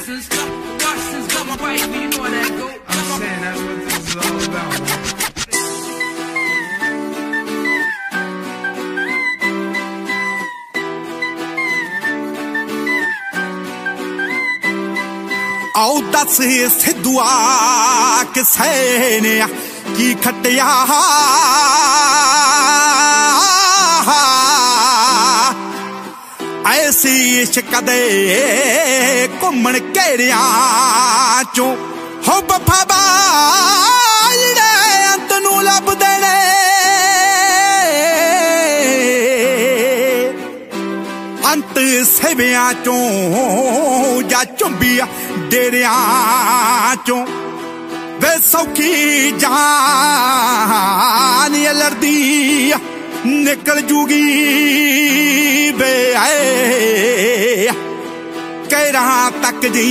Boston stuff, Boston stuff, my wife, you know how that go. I'm saying that's what this is all about, man. आओ दस सिद्धुआ किसे ने की खटिया ऐसी इश्क दे घुमन घेरिया चों हो बफा बाईड़े अंत नूं लभदे ने अंत सेवियां चों जा चुंबिया डेरिया चों वे सौखी जान लड़दी निकल जूगी बे आए कैरा तक जी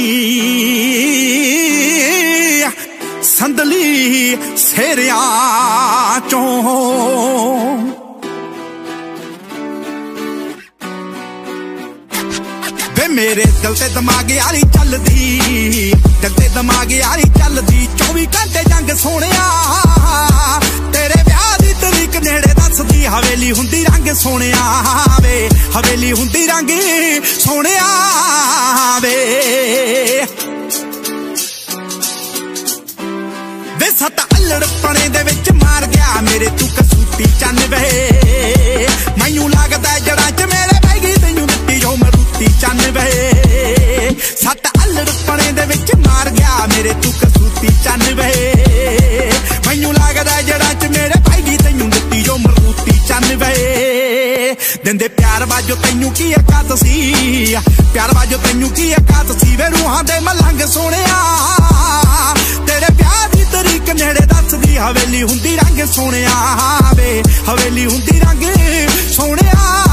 संदली सेरिया चों मेरे दिल ते दिमाग यारी चलदी दिल ते दिमाग यारी चलदी 24 घंटे जंग सोनिया तेरे ब्याह दी तरीक नेड़े दसदी हवेली हुंदी रंग सोनिया वे हवेली हुंदी रंग सोनिया वे सत अल्लड़पणे दे विच मार गया मेरे तू कसूती चन वे मैनू लगदा जड़ा च मेरे बह गई तैनू दित्ती जो मरूती चन वे सत अल्लड़पणे दे विच मार गया मेरे तू कसूती चन वे मैनू लगदा जड़ा च मेरे बह गई तैनू दित्ती जो मरूती चन वे दिंदे प्यार बाजो तैनू की औकात सी प्यार बाजो तैनू की औकात सी वे रूहां दे मलंग सोनिया तेरे प्यार दी तरीक नेड़े दसदी हवेली हुंदी रंग सोनिया वे हवेली हुंदी रंग सोनिया